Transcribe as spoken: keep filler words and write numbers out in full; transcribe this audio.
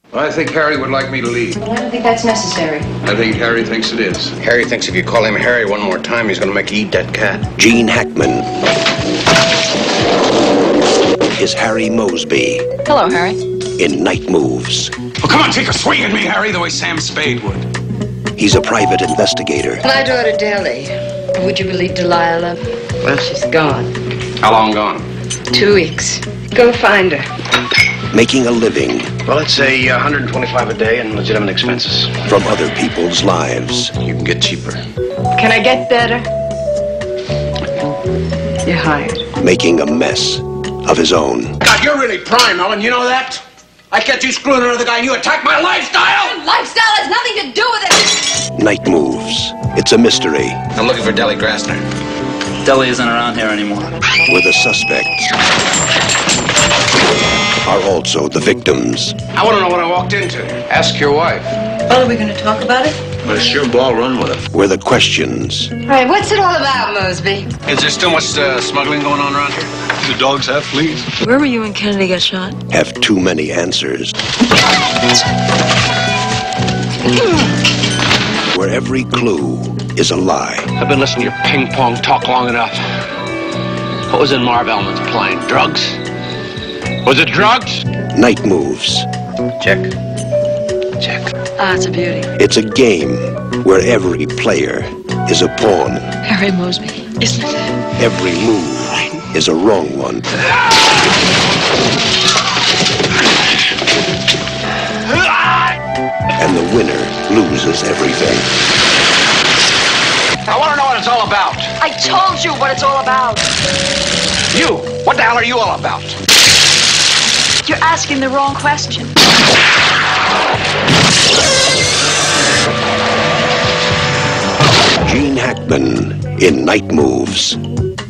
I think Harry would like me to leave. Well, I don't think that's necessary. I think Harry thinks it is. Harry thinks if you call him Harry one more time, he's going to make you eat that cat. Gene Hackman is Harry Mosby. Hello, Harry. In Night Moves. Well, come on, take a swing at me, Harry, the way Sam Spade would. He's a private investigator. Fly her to Delhi. Would you believe Delilah? Well, she's gone. How long gone? Two weeks. Go find her. Making a living. Well, let's say uh, one hundred twenty-five a day and legitimate expenses. From other people's lives. You can get cheaper. Can I get better? You're hired. Making a mess of his own. God, you're really prime, Ellen. You know that? I catch you screwing another guy and you attack my lifestyle! Lifestyle has nothing to do with it! Night Moves. It's a mystery. I'm looking for Deli Grassner. Deli isn't around here anymore. Where the suspects are also the victims. I want to know what I walked into. Ask your wife. Well, are we going to talk about it? Well, sure ball, run with it. Where the questions All right, what's it all about, Mosby? Is there still much uh, smuggling going on around here? The dogs have fleas. Where were you when Kennedy got shot? have too many answers. Where every clue is a lie. I've been listening to your ping-pong talk long enough. What was in Marv Elman's plane? Drugs? Was it drugs? Night Moves. Check. Check. Ah, it's a beauty. It's a game where every player is a pawn. Harry Mosby, isn't it? Every move is a wrong one. And the winner loses everything. I want to know what it's all about. I told you what it's all about. You, what the hell are you all about? You're asking the wrong question. Gene Hackman in Night Moves.